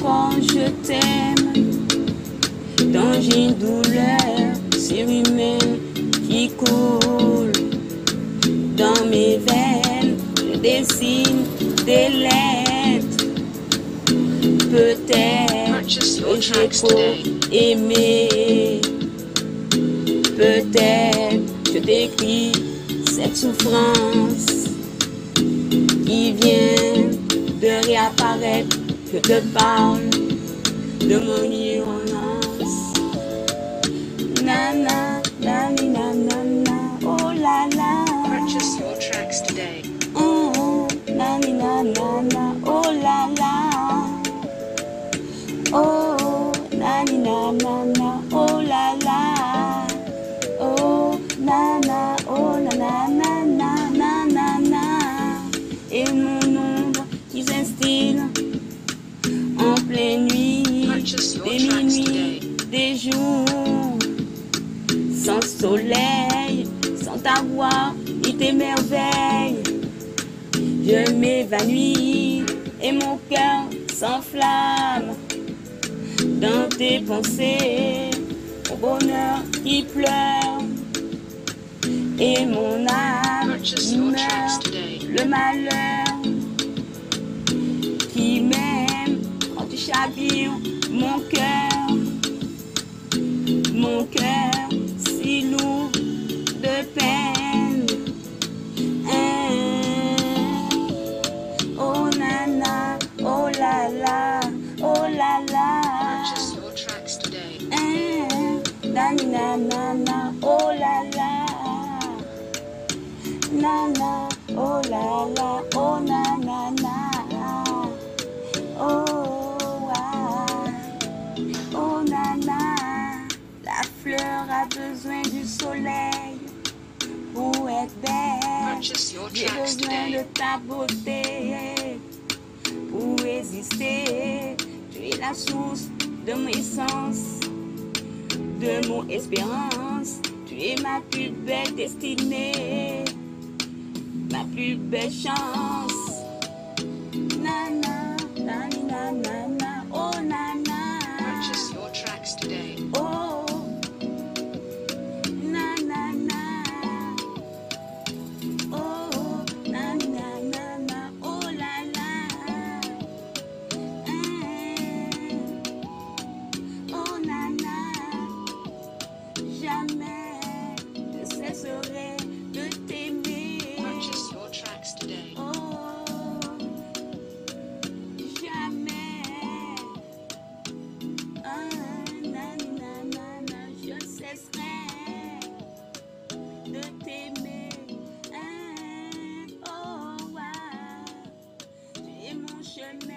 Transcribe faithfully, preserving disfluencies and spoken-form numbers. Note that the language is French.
fort je t'aime, dans une douleur surhumaine qui coule dans mes veines. Je dessine des lettres, peut-être que j'ai trop aimé, peut-être je t'écris cette souffrance qui vient de réapparaître. Je te parle de mon ignorance. Nana, nani, nanana, oh la la. Purchase your tracks today. Oh, nani, nanana, oh la la. Oh, nani, nanana, oh la la. Oh, nana, oh na na na na na na na. Et mon ombre qui s'instille en pleine nuit, des minuit, des jours, sans soleil, sans ta voix ni tes merveilles. Je m'évanouis et mon cœur s'enflamme dans tes pensées, mon bonheur qui pleure et mon âme qui meurt, le malheur qui m'aime quand tu chavires mon cœur, mon cœur si lourd de peine. Hein. Oh nana, oh la la, oh la la. Purchase your tracks today. Hein. Nani nanana, oh la la. Nana, oh la la, oh na na na, oh ah, oh nana. La fleur a besoin du soleil pour être belle. J'ai besoin de ta beauté pour résister. Tu es la source de mon essence, de mon espérance. Tu es ma plus belle destinée, ma plus belle chance. Nana, nani, nanana, oh nana. Purchase your tracks today. Oh, nanana. Oh, nanana, oh la la. Hein. Oh nana, jamais je cesserai de t'aimer. Purchase your tracks today. Oh, jamais. Ah, nanana, je cesserai de t'aimer. Ah, oh, ah, tu es mon chemin.